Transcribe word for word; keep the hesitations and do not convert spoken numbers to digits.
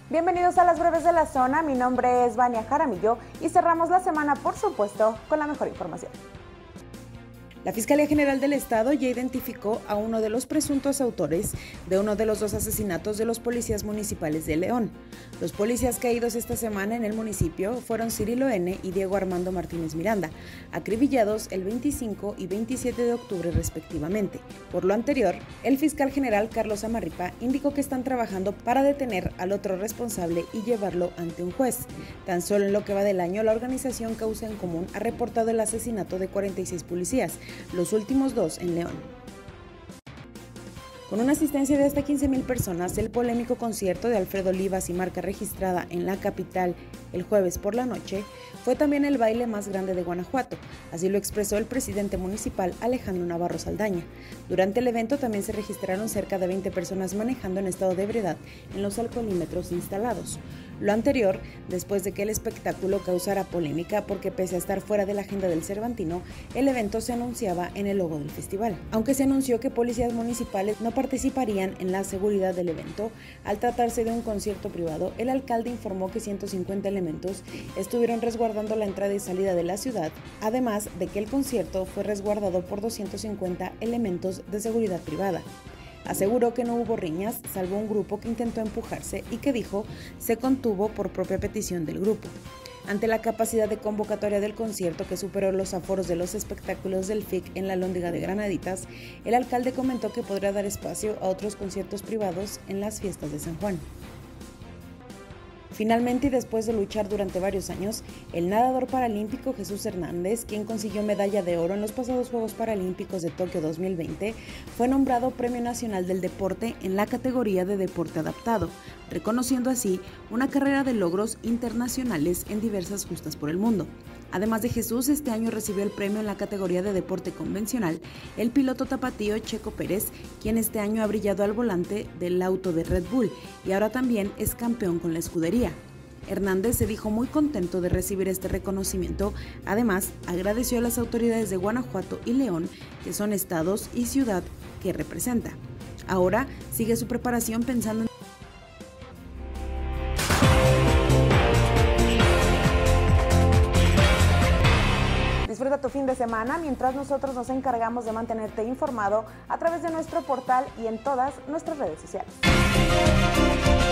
Bienvenidos a las breves de la zona, mi nombre es Vania Jaramillo y cerramos la semana, por supuesto, con la mejor información. La Fiscalía General del Estado ya identificó a uno de los presuntos autores de uno de los dos asesinatos de los policías municipales de León. Los policías caídos esta semana en el municipio fueron Cirilo N. y Diego Armando Martínez Miranda, acribillados el veinticinco y veintisiete de octubre respectivamente. Por lo anterior, el fiscal general Carlos Amarripa indicó que están trabajando para detener al otro responsable y llevarlo ante un juez. Tan solo en lo que va del año, la organización Causa en Común ha reportado el asesinato de cuarenta y seis policías, los últimos dos en León. Con una asistencia de hasta quince mil personas, el polémico concierto de Alfredo Olivas y marca registrada en la capital el jueves por la noche fue también el baile más grande de Guanajuato, así lo expresó el presidente municipal Alejandro Navarro Saldaña. Durante el evento también se registraron cerca de veinte personas manejando en estado de ebriedad en los alcoholímetros instalados. Lo anterior, después de que el espectáculo causara polémica porque pese a estar fuera de la agenda del Cervantino, el evento se anunciaba en el logo del festival. Aunque se anunció que policías municipales no participarían en la seguridad del evento, al tratarse de un concierto privado, el alcalde informó que ciento cincuenta elementos estuvieron resguardando la entrada y salida de la ciudad, además de que el concierto fue resguardado por doscientos cincuenta elementos de seguridad privada. Aseguró que no hubo riñas, salvo un grupo que intentó empujarse y que dijo se contuvo por propia petición del grupo. Ante la capacidad de convocatoria del concierto que superó los aforos de los espectáculos del F I C en la Lóndiga de Granaditas, el alcalde comentó que podrá dar espacio a otros conciertos privados en las fiestas de San Juan. Finalmente, y después de luchar durante varios años, el nadador paralímpico Jesús Hernández, quien consiguió medalla de oro en los pasados Juegos Paralímpicos de Tokio dos mil veinte, fue nombrado Premio Nacional del Deporte en la categoría de Deporte Adaptado, reconociendo así una carrera de logros internacionales en diversas justas por el mundo. Además de Jesús, este año recibió el premio en la categoría de deporte convencional el piloto tapatío Checo Pérez, quien este año ha brillado al volante del auto de Red Bull y ahora también es campeón con la escudería. Hernández se dijo muy contento de recibir este reconocimiento, además agradeció a las autoridades de Guanajuato y León, que son estados y ciudad que representa. Ahora sigue su preparación pensando en Disfruta tu fin de semana mientras nosotros nos encargamos de mantenerte informado a través de nuestro portal y en todas nuestras redes sociales.